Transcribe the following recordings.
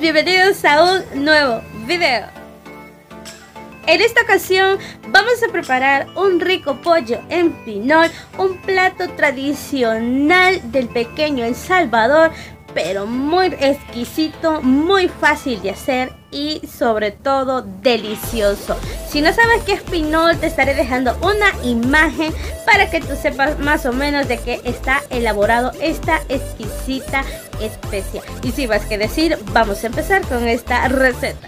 bienvenidos a un nuevo video. En esta ocasión vamos a preparar un rico pollo en pinol, un plato tradicional del pequeño El Salvador, pero muy exquisito, muy fácil de hacer y sobre todo delicioso. Si no sabes qué es pinol, te estaré dejando una imagen para que tú sepas más o menos de qué está elaborado esta exquisita especia. Y sin más que decir, vamos a empezar con esta receta.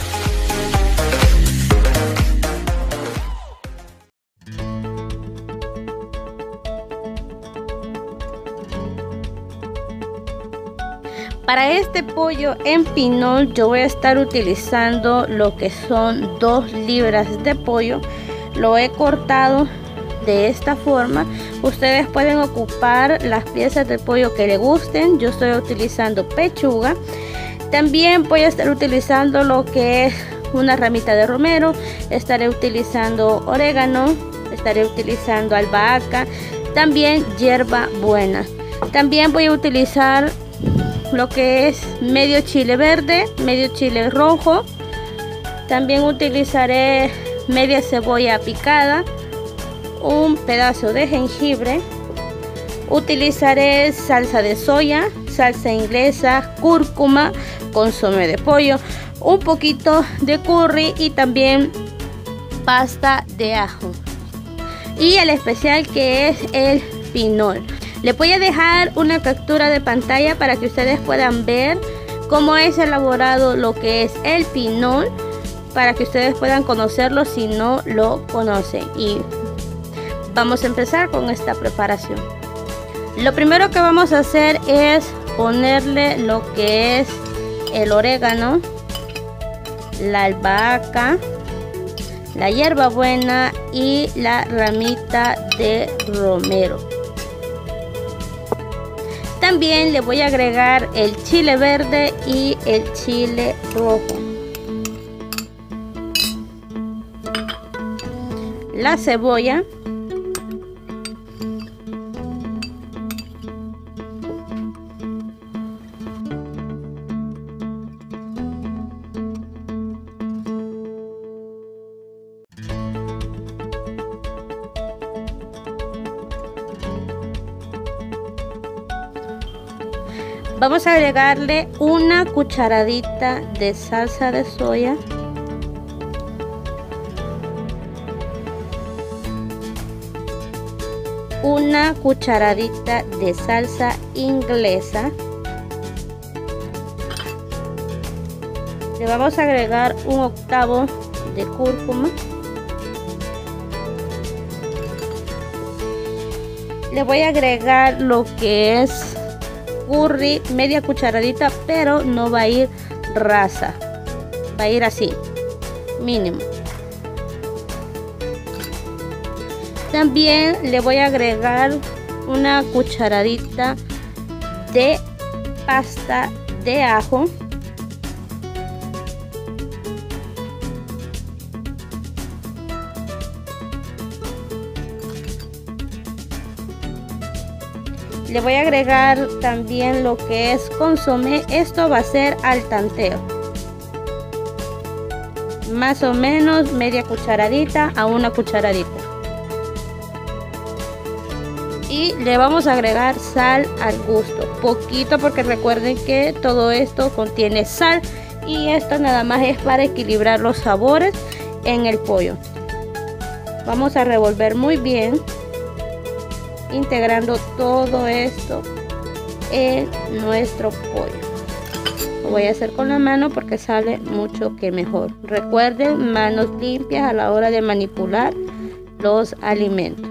Para este pollo en pinol yo voy a estar utilizando lo que son 2 libras de pollo. Lo he cortado de esta forma. Ustedes pueden ocupar las piezas de pollo que les gusten. Yo estoy utilizando pechuga. También voy a estar utilizando lo que es una ramita de romero. Estaré utilizando orégano. Estaré utilizando albahaca. También hierba buena. También voy a utilizar lo que es medio chile verde, medio chile rojo. También utilizaré media cebolla picada, un pedazo de jengibre. Utilizaré salsa de soya, salsa inglesa, cúrcuma, consomé de pollo, un poquito de curry y también pasta de ajo. Y el especial que es el pinol. Les voy a dejar una captura de pantalla para que ustedes puedan ver cómo es elaborado lo que es el pinol, para que ustedes puedan conocerlo si no lo conocen. Y vamos a empezar con esta preparación. Lo primero que vamos a hacer es ponerle lo que es el orégano, la albahaca, la hierbabuena y la ramita de romero. También le voy a agregar el chile verde y el chile rojo, la cebolla, vamos a agregarle una cucharadita de salsa de soya, una cucharadita de salsa inglesa. Le vamos a agregar 1/8 de cúrcuma. Le voy a agregar lo que es curry, media cucharadita, pero no va a ir rasa, va a ir así, mínimo. También le voy a agregar una cucharadita de pasta de ajo. Le voy a agregar también lo que es consomé. Esto va a ser al tanteo, más o menos media cucharadita a 1 cucharadita. Y le vamos a agregar sal al gusto, poquito, porque recuerden que todo esto contiene sal y esto nada más es para equilibrar los sabores en el pollo. Vamos a revolver muy bien, integrando todo esto en nuestro pollo. Lo voy a hacer con la mano porque sale mucho que mejor. Recuerden, manos limpias a la hora de manipular los alimentos.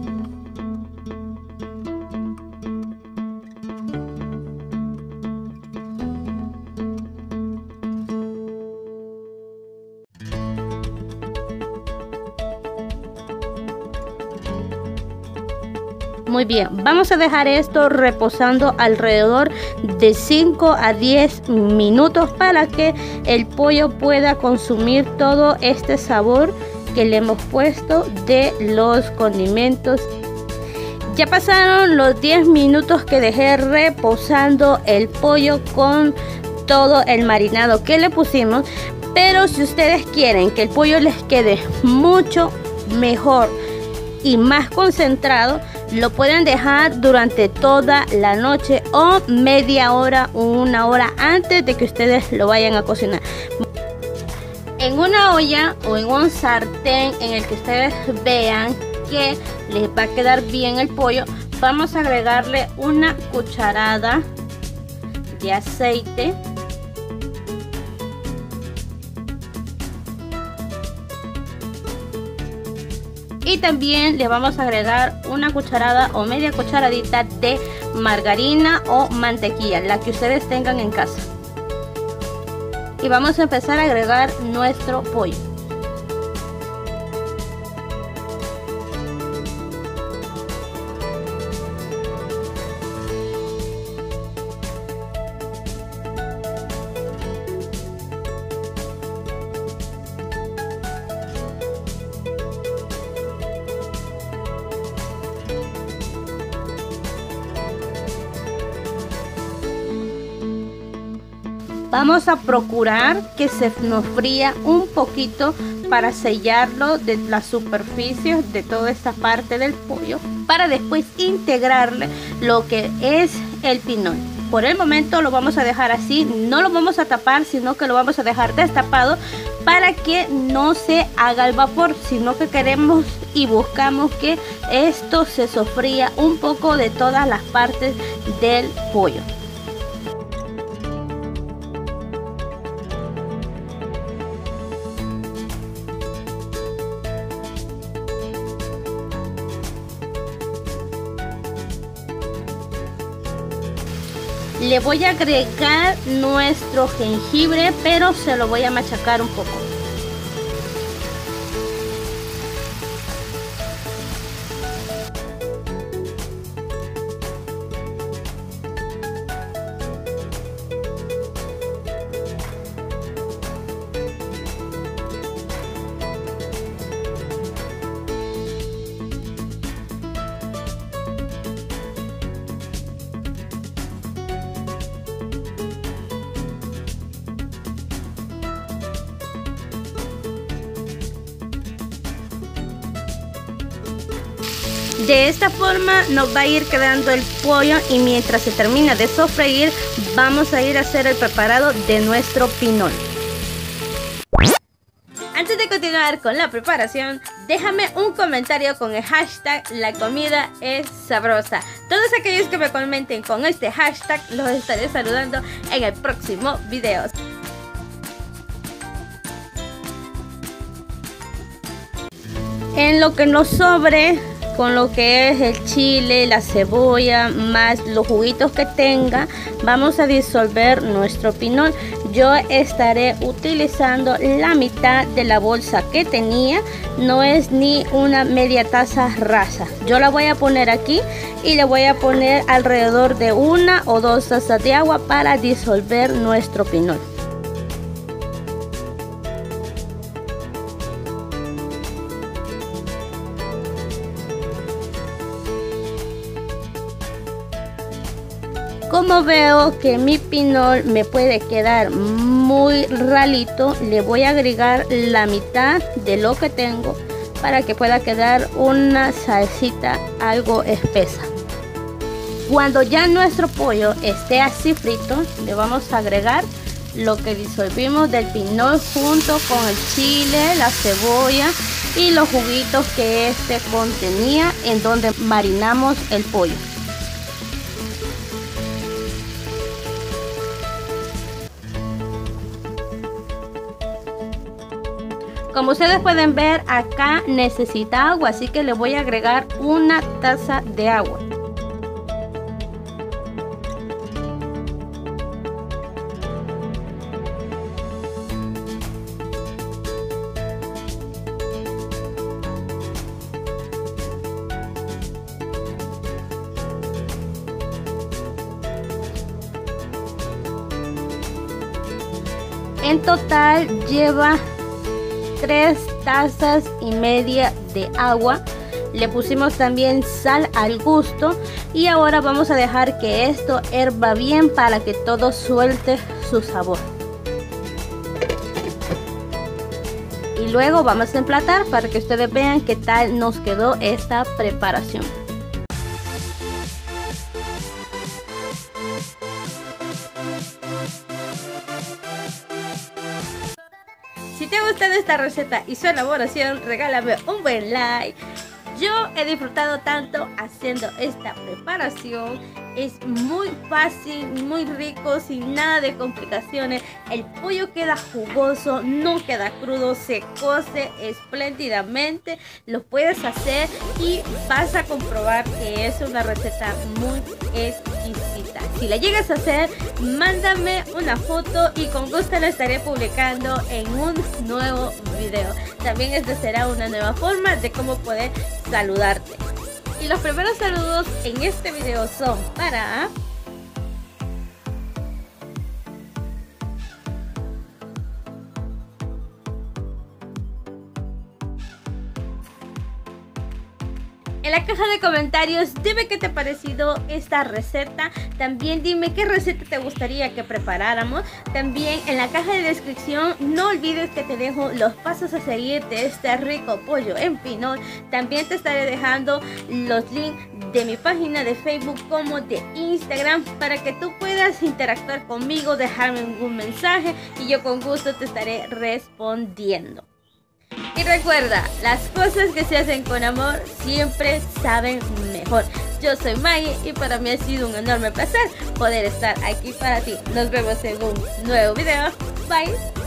Muy bien, vamos a dejar esto reposando alrededor de 5 a 10 minutos para que el pollo pueda consumir todo este sabor que le hemos puesto de los condimentos. Ya pasaron los 10 minutos que dejé reposando el pollo con todo el marinado que le pusimos. Pero si ustedes quieren que el pollo les quede mucho mejor y más concentrado, lo pueden dejar durante toda la noche o media hora o una hora antes de que ustedes lo vayan a cocinar. En una olla o en un sartén en el que ustedes vean que les va a quedar bien el pollo, vamos a agregarle una cucharada de aceite. Y también le vamos a agregar una cucharada o media cucharadita de margarina o mantequilla, la que ustedes tengan en casa. Y vamos a empezar a agregar nuestro pollo. Vamos a procurar que se nos fría un poquito para sellarlo de la superficie de toda esta parte del pollo, para después integrarle lo que es el pinol. Por el momento lo vamos a dejar así, no lo vamos a tapar, sino que lo vamos a dejar destapado para que no se haga el vapor, sino que queremos y buscamos que esto se sofría un poco de todas las partes del pollo. Le voy a agregar nuestro jengibre, pero se lo voy a machacar un poco. De esta forma nos va a ir quedando el pollo, y mientras se termina de sofreír vamos a ir a hacer el preparado de nuestro pinol. Antes de continuar con la preparación, déjame un comentario con el hashtag la comida es sabrosa. Todos aquellos que me comenten con este hashtag los estaré saludando en el próximo video. En lo que nos sobre, con lo que es el chile, la cebolla, más los juguitos que tenga, vamos a disolver nuestro pinol. Yo estaré utilizando la mitad de la bolsa que tenía, no es ni una media taza rasa. Yo la voy a poner aquí y le voy a poner alrededor de 1 o 2 tazas de agua para disolver nuestro pinol. Como veo que mi pinol me puede quedar muy ralito, le voy a agregar la mitad de lo que tengo para que pueda quedar una salsita algo espesa. Cuando ya nuestro pollo esté así frito, le vamos a agregar lo que disolvimos del pinol junto con el chile, la cebolla y los juguitos que este contenía, en donde marinamos el pollo. Como ustedes pueden ver, acá necesita agua, así que le voy a agregar 1 taza de agua. En total lleva 3 tazas y media de agua. Le pusimos también sal al gusto. Y ahora vamos a dejar que esto herva bien para que todo suelte su sabor. Y luego vamos a emplatar para que ustedes vean qué tal nos quedó esta preparación. Si te ha gustado esta receta y su elaboración, regálame un buen like. Yo he disfrutado tanto haciendo esta preparación. Es muy fácil, muy rico, sin nada de complicaciones. El pollo queda jugoso, no queda crudo, se cose espléndidamente. Lo puedes hacer y vas a comprobar que es una receta muy exquisita. Si la llegas a hacer, mándame una foto y con gusto la estaré publicando en un nuevo video. También esta será una nueva forma de cómo poder saludarte. Y los primeros saludos en este video son para en la caja de comentarios dime qué te ha parecido esta receta. También dime qué receta te gustaría que preparáramos. También en la caja de descripción no olvides que te dejo los pasos a seguir de este rico pollo en pinol. También te estaré dejando los links de mi página de Facebook como de Instagram para que tú puedas interactuar conmigo, dejarme algún mensaje y yo con gusto te estaré respondiendo. Y recuerda, las cosas que se hacen con amor siempre saben mejor. Yo soy Maggie y para mí ha sido un enorme placer poder estar aquí para ti. Nos vemos en un nuevo video. Bye.